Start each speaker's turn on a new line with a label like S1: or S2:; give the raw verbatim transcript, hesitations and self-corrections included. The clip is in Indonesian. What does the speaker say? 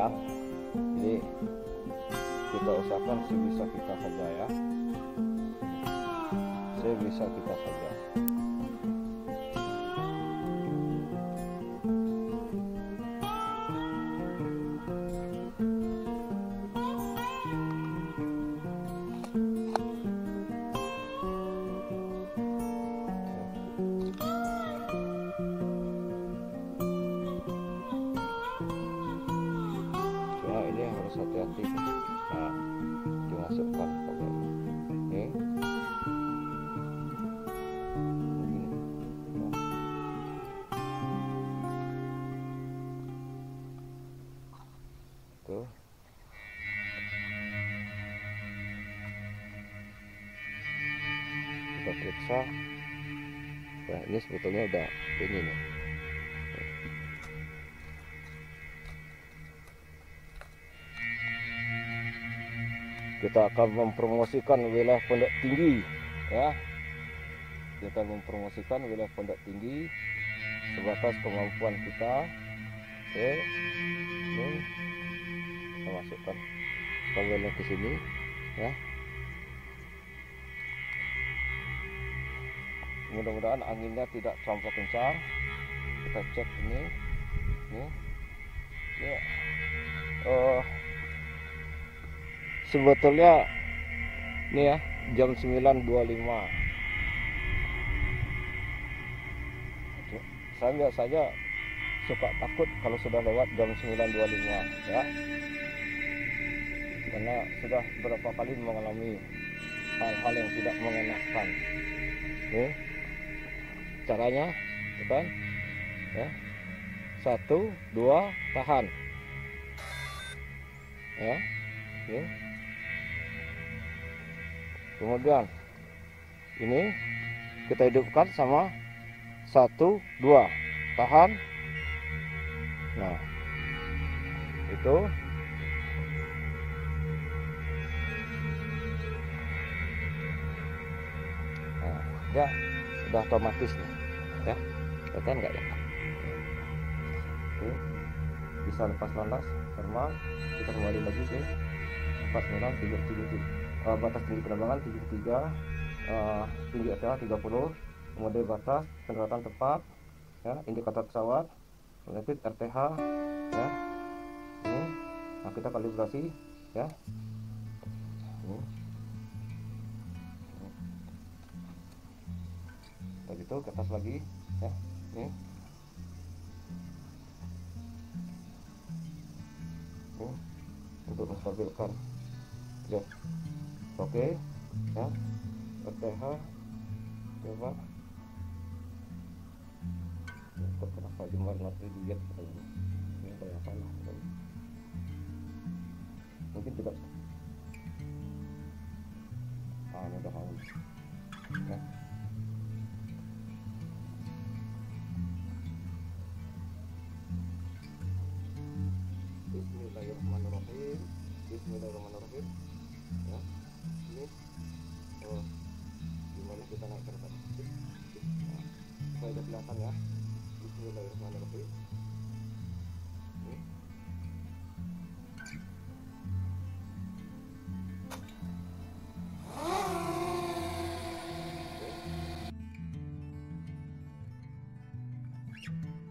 S1: panjang, jadi kita usahakan sebisa kita saja ya, sebisa kita saja. Ini harus hati-hati. Nah, dimasukkan pakai ini. Begini. Nah. Tuh. Kita periksa. Nah, ini sebetulnya udah ini nih. Kita akan mempromosikan wilayah Pondok Tinggi ya. Kita mempromosikan wilayah Pondok Tinggi sebatas kemampuan kita. Oke, ini kita masukkan kabelnya ke sini ya. Mudah-mudahan anginnya tidak terlalu kencang. Kita cek ini, ini, ini. Uh, Sebetulnya ini ya jam sembilan dua puluh lima. Saya biasanya suka takut kalau sudah lewat jam sembilan dua puluh lima ya. Karena sudah beberapa kali mengalami hal-hal yang tidak mengenakan. Nih caranya, kan? Ya. Satu, dua, tahan. Ya. Oke. Kemudian ini kita hidupkan sama satu dua, tahan. Nah itu nah, ya sudah otomatis nih ya, kelihatan nggak ya? Oke. Bisa lepas landas thermal, kita kembali lagi ke empat puluh sembilan tiga puluh tujuh. Uh, batas tinggi penerbangan tujuh puluh tiga, uh, tinggi R T H tiga puluh, mode batas pendaratan tepat ya, indikator pesawat, magnetik R T H ya. Ini nah kita kalibrasi ya. Ini. Begitu ke atas lagi ya. Ini. Ini untuk menstabilkan ya. Oke ya, R T H coba ya, kenapa jumlah nanti diet ini kayak salah mungkin tidak. Ah ini udah habis ya. Bismillahirrahmanirrahim. Bismillahirrahmanirrahim ya. Ini oh, gimana kita naik ke atas nah, supaya udah kelihatan ya. Bismillahirrahmanirrahim. Ini. Oke.